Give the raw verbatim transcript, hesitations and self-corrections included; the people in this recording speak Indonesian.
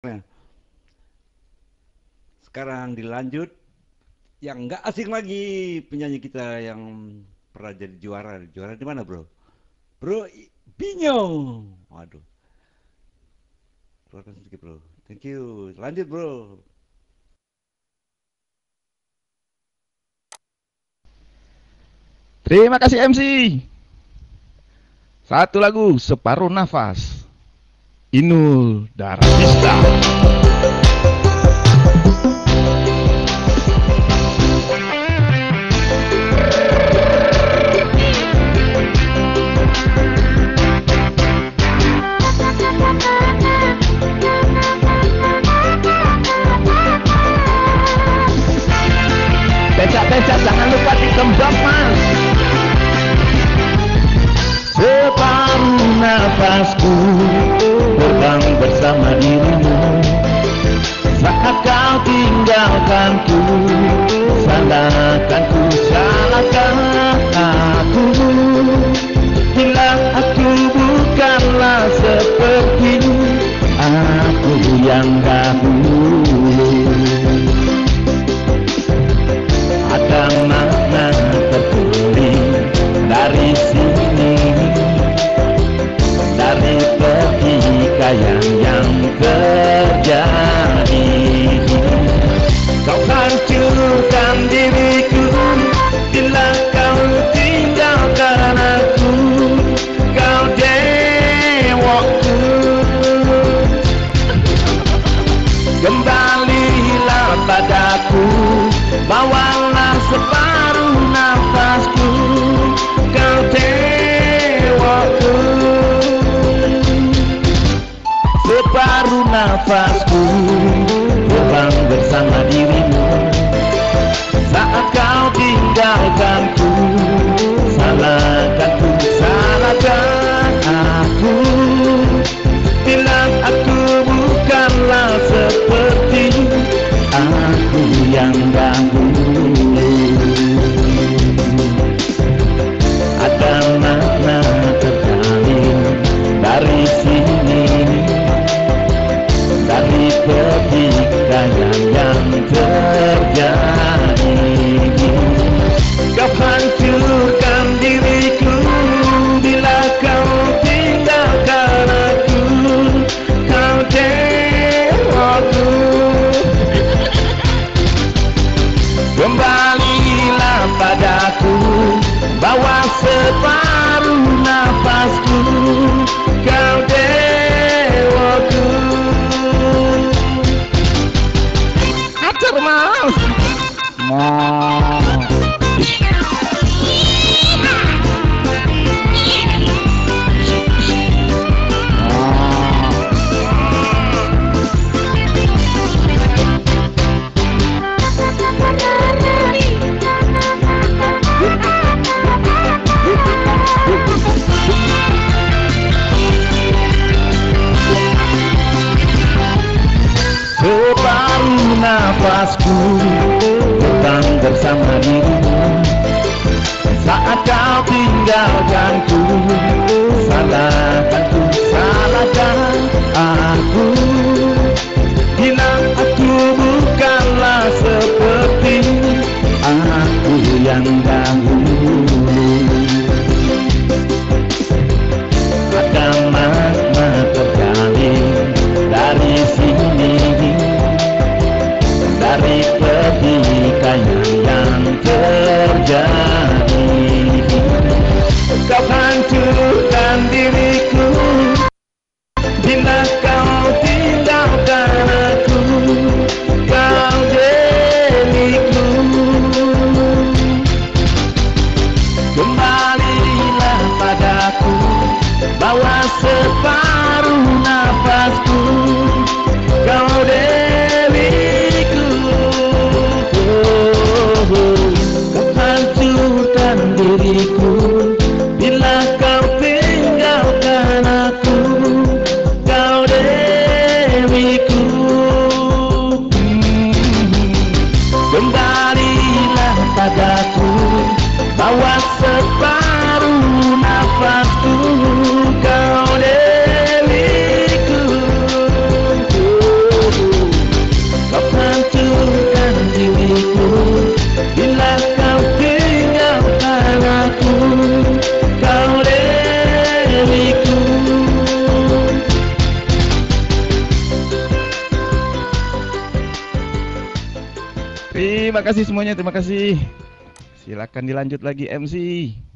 Nah, sekarang dilanjut yang nggak asing lagi, penyanyi kita yang pernah jadi juara. Juara di mana, Bro? Bro I- Binyo. Waduh, keluarkan sedikit, Bro. Thank you. Lanjut, Bro. Terima kasih M C. Satu lagu separuh nafas. Inul Daratista. Becak-becak jangan lupa ditembak mas. Separuh nafasku terbang bersama dirimu. Saat kau tinggalkanku, salahkan ku, salahkan aku. Bila aku bukanlah seperti aku yang dahulu. Ada makna tertulis dari sini, dari pertikaian yang terjadi. Kau hancurkan diriku bila kau tinggalkan aku. Kau dewaku, kembalilah padaku, bawalah separuh nafasku. Kau dewaku, separuh nafasku terbang bersama dirimu. Saat kau tinggalkanku, salahkan ku, salahkan aku. Bila aku bukanlah seperti aku yang dahulu. Ada makna terkait dari sini, dari pertikaian yang terjadi. Kau hancurkan diriku bila kau tinggalkan aku. Kau dewaku, kembalilah padaku, bawa separuh nafasku. Kau dewaku. Ajar mas. Mas. Separuh nafasku terbang bersama dirimu. Saat kau tinggalkanku, salahkan ku, salahkan aku. Bila aku bukanlah seperti aku yang dahulu. Ada makna terkait dari sini, dari pertikaian yang terjadi. Kau hancurkan diriku Terima kasih semuanya, terima kasih. Silakan dilanjut lagi M C.